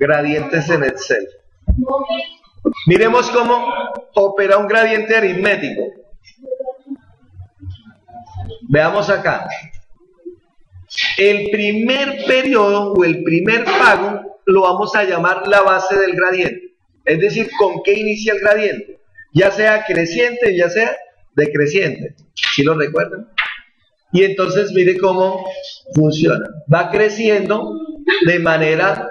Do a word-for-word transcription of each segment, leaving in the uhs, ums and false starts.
gradientes en Excel. Miremos cómo opera un gradiente aritmético. Veamos acá. El primer periodo o el primer pago lo vamos a llamar la base del gradiente. Es decir, con qué inicia el gradiente. Ya sea creciente, ya sea decreciente. ¿Sí lo recuerdan? Y entonces mire cómo funciona. Va creciendo de manera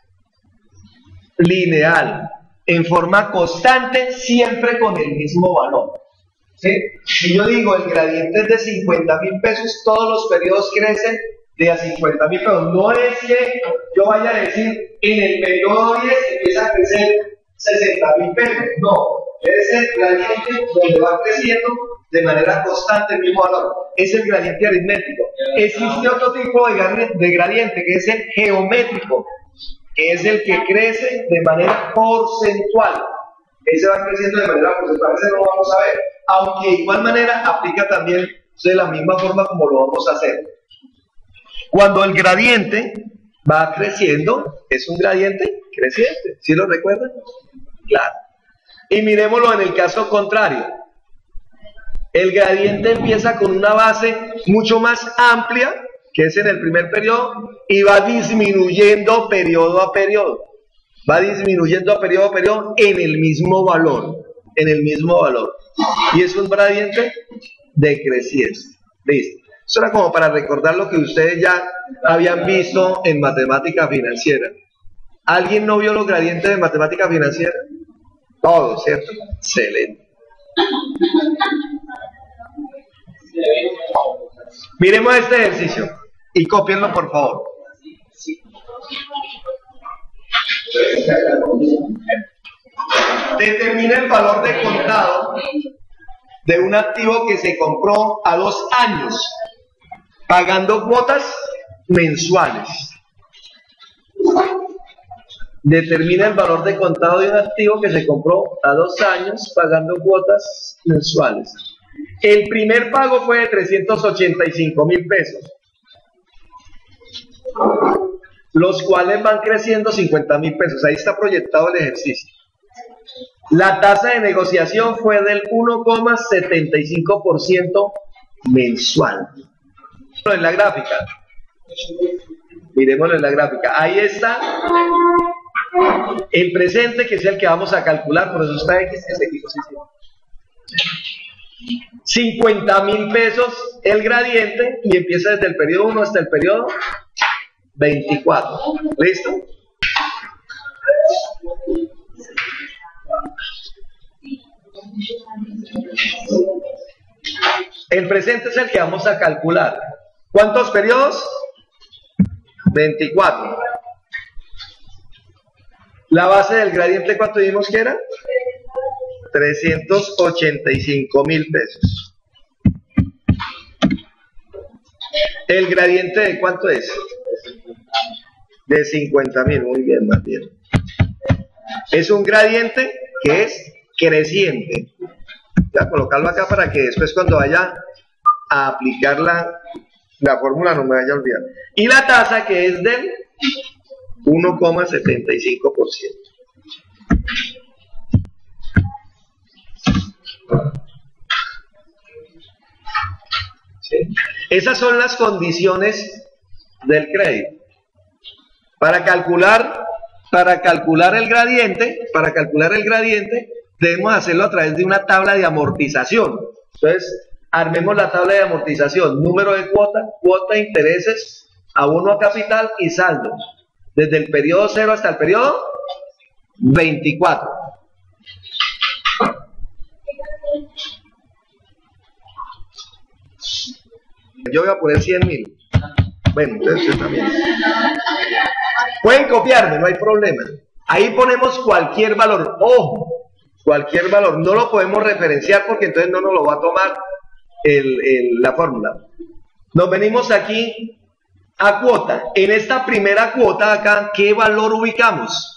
lineal, en forma constante, siempre con el mismo valor. ¿Sí? Si yo digo el gradiente es de cincuenta mil pesos, todos los periodos crecen de a cincuenta mil pesos. No es que yo vaya a decir en el periodo diez empieza a crecer sesenta mil pesos. No, es el gradiente donde va creciendo de manera constante el mismo valor. Es el gradiente aritmético. Existe otro tipo de, de gradiente que es el geométrico, que es el que crece de manera porcentual. Ese va creciendo de manera porcentual, ese no lo vamos a ver. Aunque de igual manera aplica también de la misma forma como lo vamos a hacer. Cuando el gradiente va creciendo, es un gradiente creciente. ¿Sí lo recuerdan? Claro. Y miremoslo en el caso contrario. El gradiente empieza con una base mucho más amplia, que es en el primer periodo, y va disminuyendo periodo a periodo. Va disminuyendo a periodo a periodo en el mismo valor. En el mismo valor. Y es un gradiente decreciente. Listo. Eso era como para recordar lo que ustedes ya habían visto en matemática financiera. ¿Alguien no vio los gradientes de matemática financiera? Todo, ¿cierto? Excelente. Miremos este ejercicio y cópienlo, por favor. Determina el valor de contado de un activo que se compró a dos años, pagando cuotas mensuales. Determina el valor de contado de un activo que se compró a dos años, pagando cuotas mensuales. El primer pago fue de trescientos ochenta y cinco mil pesos, los cuales van creciendo cincuenta mil pesos. Ahí está proyectado el ejercicio. La tasa de negociación fue del uno coma setenta y cinco por ciento mensual. En la gráfica. Miremoslo en la gráfica. Ahí está el presente, que es el que vamos a calcular, por eso está X, es X, sí, sí. cincuenta mil pesos el gradiente y empieza desde el periodo uno hasta el periodo veinticuatro. ¿Listo? El presente es el que vamos a calcular. ¿Cuántos periodos? veinticuatro. La base del gradiente, ¿cuánto dijimos que era? trescientos ochenta y cinco mil pesos. ¿El gradiente de cuánto es? De cincuenta mil. Muy bien, Matías. Es un gradiente que es creciente. Voy a colocarlo acá para que después, cuando vaya a aplicar la, la fórmula, no me vaya a olvidar. Y la tasa, que es del uno coma setenta y cinco por ciento. ¿Sí? Esas son las condiciones del crédito. Para calcular, para calcular el gradiente, para calcular el gradiente, debemos hacerlo a través de una tabla de amortización. Entonces, armemos la tabla de amortización. Número de cuota, cuota, intereses, abono a capital y saldo. Desde el periodo cero hasta el periodo veinticuatro. Yo voy a poner cien mil. Bueno, entonces también. Pueden copiarme, no hay problema. Ahí ponemos cualquier valor. Ojo, cualquier valor. No lo podemos referenciar porque entonces no nos lo va a tomar el, el, la fórmula. Nos venimos aquí a cuota. En esta primera cuota acá, ¿qué valor ubicamos?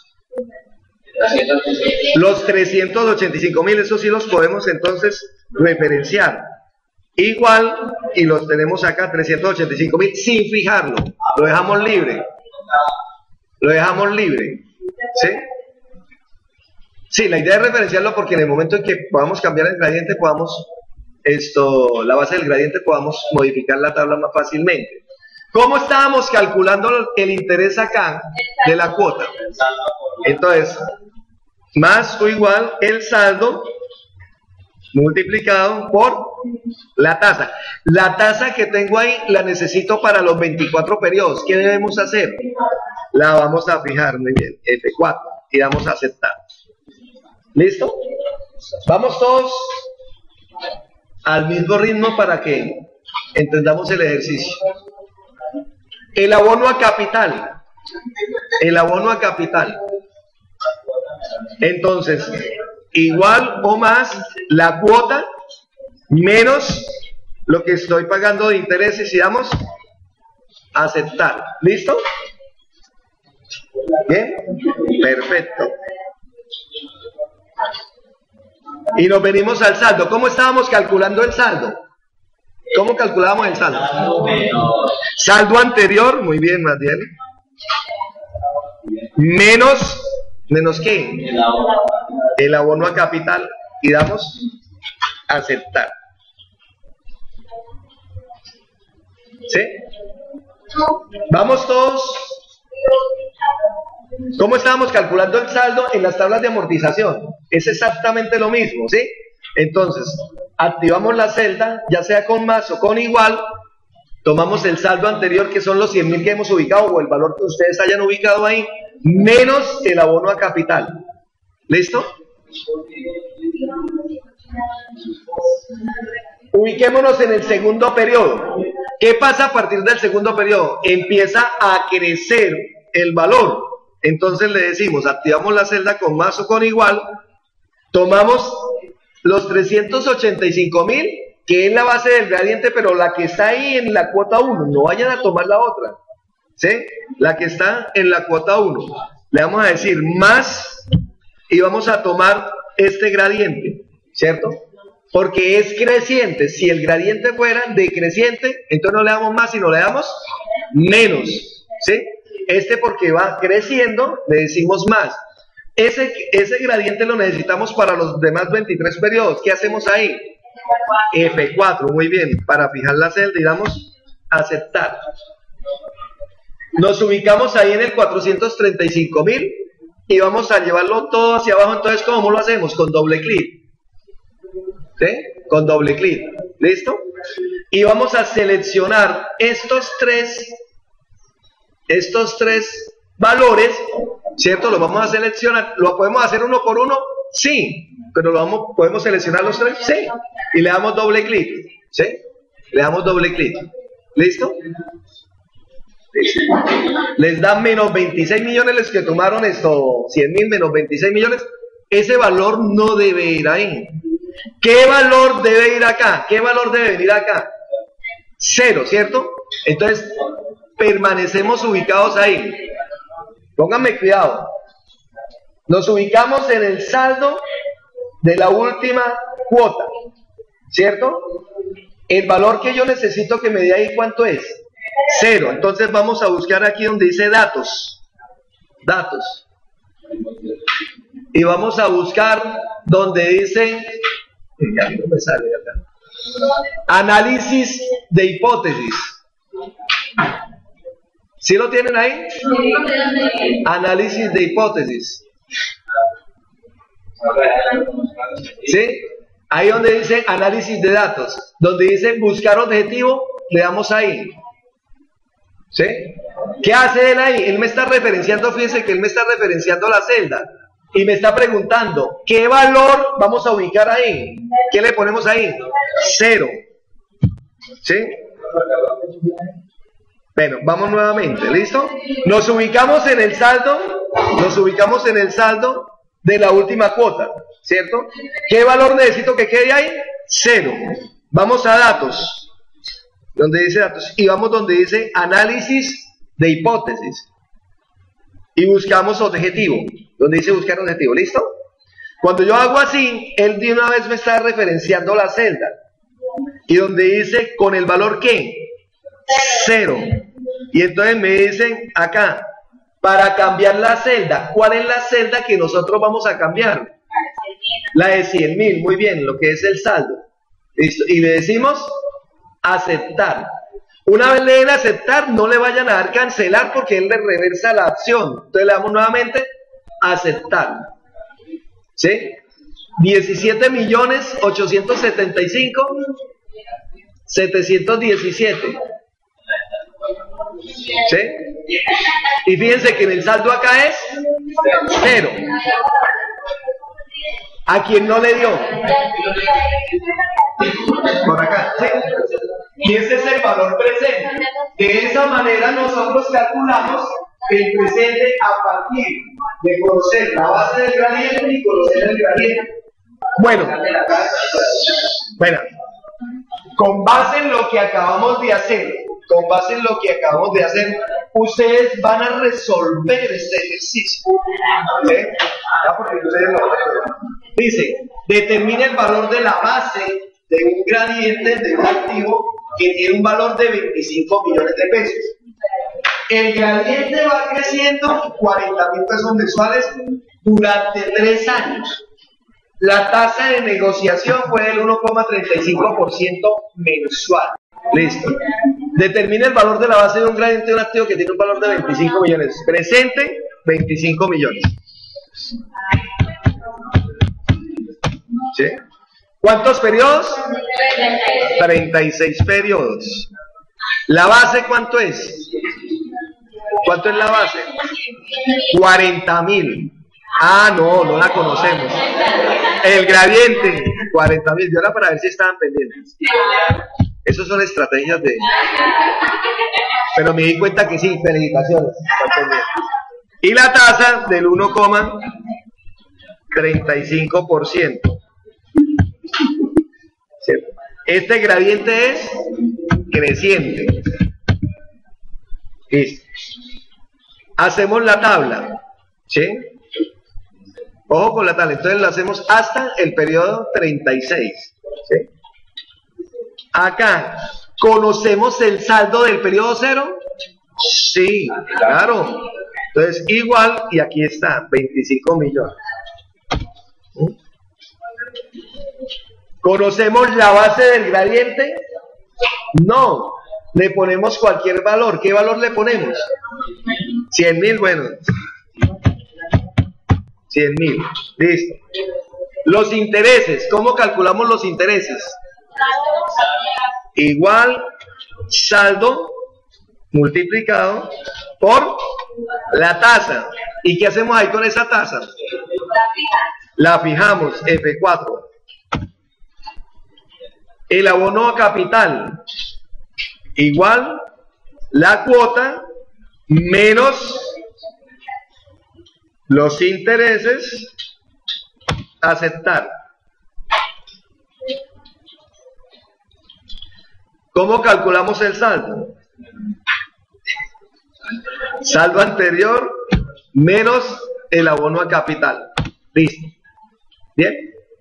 Los trescientos ochenta y cinco mil, eso sí los podemos entonces referenciar. Igual, y los tenemos acá, trescientos ochenta y cinco mil, sin fijarlo. Lo dejamos libre. Lo dejamos libre. ¿Sí? Sí, la idea es referenciarlo porque en el momento en que podamos cambiar el gradiente, podamos, esto, la base del gradiente, podamos modificar la tabla más fácilmente. ¿Cómo estábamos calculando el interés acá de la cuota? Entonces, más o igual el saldo multiplicado por la tasa. La tasa que tengo ahí la necesito para los veinticuatro periodos. ¿Qué debemos hacer? La vamos a fijar, muy bien, F cuatro, y vamos a aceptar. ¿Listo? Vamos todos al mismo ritmo para que entendamos el ejercicio. El abono a capital. El abono a capital. Entonces, igual o más la cuota menos lo que estoy pagando de intereses y damos a aceptar. ¿Listo? Bien, perfecto. Y nos venimos al saldo. ¿Cómo estábamos calculando el saldo? ¿Cómo calculábamos el saldo? Saldo anterior, muy bien, Matiel. Menos, ¿menos qué? El abono a capital. Y damos a aceptar. ¿Sí? Vamos todos. ¿Cómo estábamos calculando el saldo en las tablas de amortización? Es exactamente lo mismo, ¿sí? Entonces, activamos la celda, ya sea con más o con igual, tomamos el saldo anterior, que son los cien mil que hemos ubicado, o el valor que ustedes hayan ubicado ahí, menos el abono a capital. ¿Listo? Ubiquémonos en el segundo periodo. ¿Qué pasa a partir del segundo periodo? Empieza a crecer el valor. Entonces le decimos, activamos la celda con más o con igual, tomamos los trescientos ochenta y cinco mil, que es la base del gradiente, pero la que está ahí en la cuota uno, no vayan a tomar la otra, ¿sí? La que está en la cuota uno, le vamos a decir más, y vamos a tomar este gradiente, ¿cierto? Porque es creciente. Si el gradiente fuera decreciente, entonces no le damos más, sino le damos menos, ¿sí? Este porque va creciendo, le decimos más. Ese, ese gradiente lo necesitamos para los demás veintitrés periodos. ¿Qué hacemos ahí? F cuatro, muy bien. Para fijar la celda y damos aceptar. Nos ubicamos ahí en el cuatrocientos treinta y cinco mil y vamos a llevarlo todo hacia abajo. Entonces, ¿cómo lo hacemos? Con doble clic. ¿Sí? Con doble clic. ¿Listo? Y vamos a seleccionar estos tres estos tres valores, ¿cierto? Los vamos a seleccionar. ¿Lo podemos hacer uno por uno? Sí. Pero lo vamos, ¿podemos seleccionar los tres? Sí. Y le damos doble clic. ¿Sí? Le damos doble clic. ¿Listo? ¿Listo? Les da menos veintiséis millones los que tomaron esto, cien mil menos veintiséis millones. Ese valor no debe ir ahí. ¿Qué valor debe ir acá? ¿Qué valor debe venir acá? Cero, ¿cierto? Entonces, permanecemos ubicados ahí. Pónganme cuidado. Nos ubicamos en el saldo de la última cuota, ¿cierto? El valor que yo necesito que me dé ahí, ¿cuánto es? Cero. Entonces vamos a buscar aquí donde dice datos. Datos. Y vamos a buscar donde dice... Ya no me sale acá. Análisis de hipótesis. ¿Sí lo tienen ahí? Análisis de hipótesis. ¿Sí? Ahí donde dice análisis de datos. Donde dice buscar objetivo, le damos ahí. ¿Sí? ¿Qué hace él ahí? Él me está referenciando, fíjense que él me está referenciando la celda. Y me está preguntando, ¿qué valor vamos a ubicar ahí? ¿Qué le ponemos ahí? Cero. ¿Sí? Bueno, vamos nuevamente, ¿listo? Nos ubicamos en el saldo, nos ubicamos en el saldo de la última cuota, ¿cierto? ¿Qué valor necesito que quede ahí? Cero. Vamos a datos, donde dice datos, y vamos donde dice análisis de hipótesis. Y buscamos objetivo, donde dice buscar objetivo, ¿listo? Cuando yo hago así, él de una vez me está referenciando la celda. Y donde dice con el valor ¿qué? Cero. Y entonces me dicen acá, para cambiar la celda. ¿Cuál es la celda que nosotros vamos a cambiar? La de cien mil, muy bien, lo que es el saldo. ¿Listo? Y le decimos aceptar. Una vez le den aceptar, no le vayan a dar cancelar porque él le reversa la acción. Entonces le damos nuevamente aceptar. ¿Sí? diecisiete millones ochocientos setenta y cinco mil setecientos diecisiete. ¿Sí? Y fíjense que en el saldo acá es cero. ¿A quién no le dio? Por acá. ¿Sí? Y ese es el valor presente. De esa manera nosotros calculamos el presente a partir de conocer la base del gradiente y conocer el gradiente. Bueno, bueno, con base en lo que acabamos de hacer, con base en lo que acabamos de hacer, ustedes van a resolver este ejercicio. ¿Sí? Ya, porque ustedes lo resuelven. Dice, determina el valor de la base de un gradiente de un activo que tiene un valor de veinticinco millones de pesos. El gradiente va creciendo cuarenta mil pesos mensuales durante tres años. La tasa de negociación fue del uno coma treinta y cinco por ciento mensual. Listo. Determina el valor de la base de un gradiente de un activo que tiene un valor de veinticinco millones. Presente, veinticinco millones. ¿Sí? ¿Cuántos periodos? treinta y seis periodos. ¿La base cuánto es? ¿Cuánto es la base? cuarenta mil. Ah, no, no la conocemos. El gradiente, cuarenta mil. Yo era para ver si estaban pendientes. Esas son estrategias de... Pero me di cuenta que sí, felicitaciones. Están pendientes. Y la tasa del uno coma treinta y cinco por ciento. ¿Cierto? Este gradiente es creciente. Listo. Hacemos la tabla. ¿Sí? Ojo con la tabla. Entonces la hacemos hasta el periodo treinta y seis. ¿Sí? Acá, ¿conocemos el saldo del periodo cero? Sí, claro. Entonces, igual, y aquí está, veinticinco millones. ¿Conocemos la base del gradiente? No. Le ponemos cualquier valor. ¿Qué valor le ponemos? cien mil, bueno. cien mil. Listo. Los intereses. ¿Cómo calculamos los intereses? Igual saldo multiplicado por la tasa. ¿Y qué hacemos ahí con esa tasa? La fijamos, F cuatro. El abono a capital igual la cuota menos los intereses, aceptar. ¿Cómo calculamos el saldo? Saldo anterior menos el abono a capital. Listo. ¿Bien?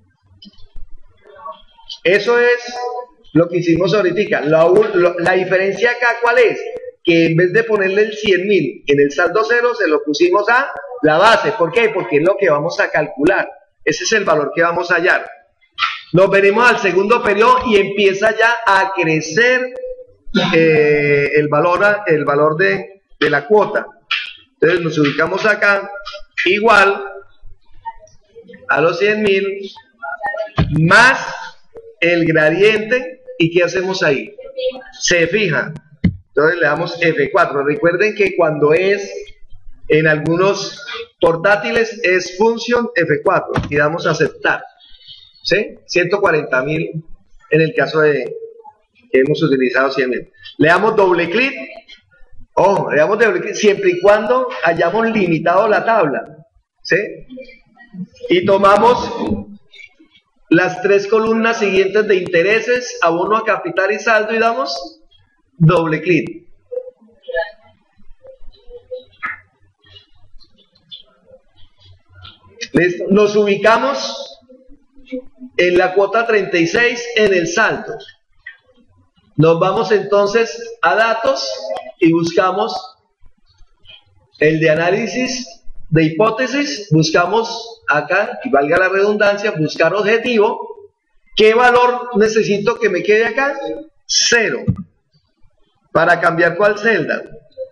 Eso es lo que hicimos ahorita. La, la diferencia acá, ¿cuál es? Que en vez de ponerle el cien mil en el saldo cero, se lo pusimos a la base. ¿Por qué? Porque es lo que vamos a calcular. Ese es el valor que vamos a hallar. Nos venimos al segundo periodo y empieza ya a crecer eh, el valor, el valor de, de la cuota. Entonces nos ubicamos acá, igual a los cien mil más el gradiente. ¿Y qué hacemos ahí? Se fija. Entonces le damos F cuatro. Recuerden que cuando es en algunos portátiles es función F cuatro y damos a aceptar. ¿Sí? ciento cuarenta mil en el caso de que hemos utilizado cien mil. Le damos doble clic. Ojo, le damos doble clic siempre y cuando hayamos limitado la tabla. ¿Sí? Y tomamos las tres columnas siguientes de intereses, abono a capital y saldo y damos doble clic. ¿Listo? Nos ubicamos en la cuota treinta y seis en el saldo. Nos vamos entonces a datos y buscamos El de análisis de hipótesis, buscamos acá, y valga la redundancia, buscar objetivo. ¿Qué valor necesito que me quede acá? Cero. ¿Para cambiar cuál celda?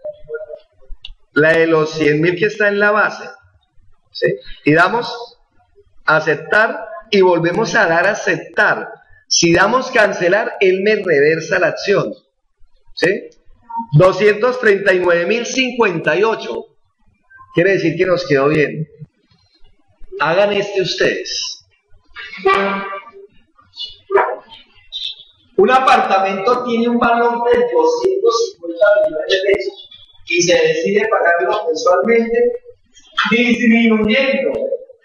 La de los cien mil que está en la base. ¿Sí? Y damos aceptar y volvemos a dar aceptar. Si damos cancelar, él me reversa la acción. ¿Sí? doscientos treinta y nueve mil cincuenta y ocho. Quiere decir que nos quedó bien. Hagan este ustedes. Un apartamento tiene un valor de doscientos cincuenta millones de pesos y se decide pagarlo mensualmente disminuyendo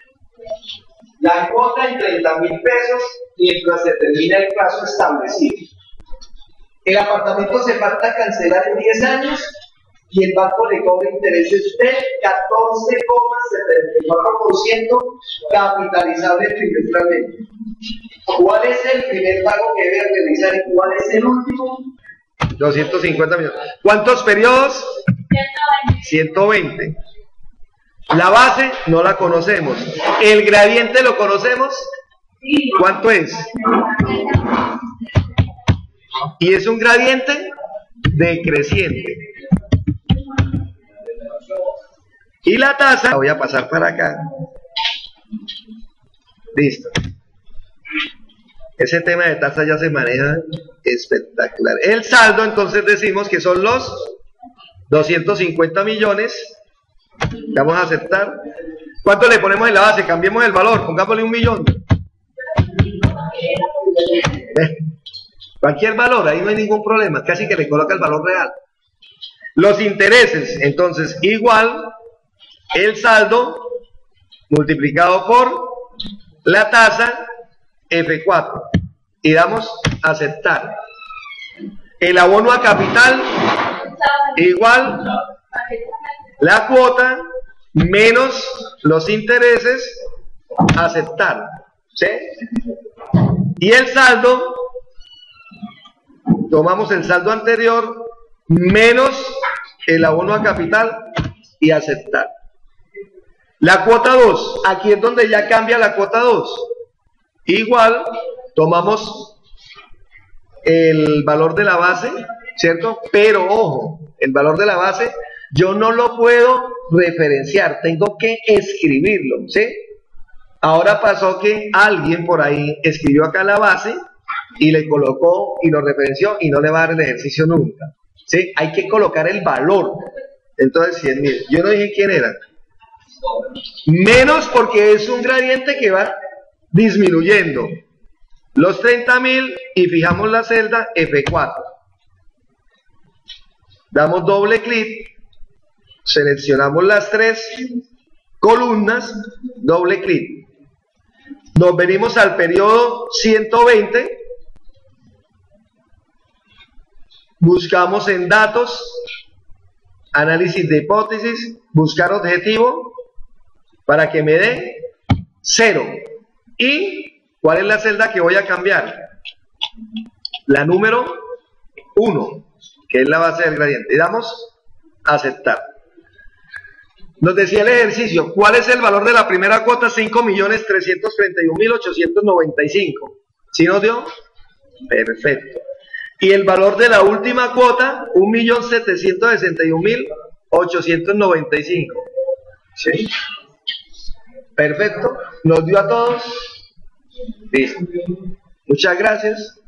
la cuota en treinta mil pesos mientras se termina el plazo establecido. El apartamento se falta cancelar en diez años y el banco le cobra intereses del catorce coma setenta y cuatro por ciento capitalizable trimestralmente. ¿Cuál es el primer pago que debe realizar y cuál es el último? doscientos cincuenta millones. ¿Cuántos periodos? ciento veinte. La base no la conocemos. ¿El gradiente lo conocemos? ¿Cuánto es? Y es un gradiente decreciente. Y la tasa, la voy a pasar para acá. Listo. Ese tema de tasa ya se maneja espectacular. El saldo, entonces decimos que son los doscientos cincuenta millones. Vamos a aceptar. ¿Cuánto le ponemos en la base? Cambiemos el valor, pongámosle un millón. ¿Eh? Cualquier valor, ahí no hay ningún problema, casi que le coloca el valor real. Los intereses, entonces, igual el saldo multiplicado por la tasa F cuatro. Y damos a aceptar. El abono a capital igual la cuota menos los intereses, aceptar. ¿Sí? Y el saldo, tomamos el saldo anterior menos el abono a capital y aceptar. La cuota dos, aquí es donde ya cambia la cuota dos. Igual, tomamos el valor de la base, ¿cierto? Pero ojo, el valor de la base yo no lo puedo referenciar, tengo que escribirlo, ¿sí? Ahora pasó que alguien por ahí escribió acá la base y le colocó y lo referenció y no le va a dar el ejercicio nunca, ¿sí? Hay que colocar el valor. Entonces, cien mil, yo no dije quién era. Menos porque es un gradiente que va disminuyendo. Los treinta mil y fijamos la celda F cuatro. Damos doble clic, seleccionamos las tres columnas, doble clic. Nos venimos al periodo ciento veinte, buscamos en datos, análisis de hipótesis, buscar objetivo, para que me dé cero. ¿Y cuál es la celda que voy a cambiar? La número uno, que es la base del gradiente. Y damos a aceptar. Nos decía el ejercicio, ¿cuál es el valor de la primera cuota? cinco millones trescientos treinta y un mil ochocientos noventa y cinco. ¿Sí nos dio? Perfecto. Y el valor de la última cuota, un millón setecientos sesenta y un mil ochocientos noventa y cinco. ¿Sí? Perfecto. ¿Nos dio a todos? Listo. Muchas gracias.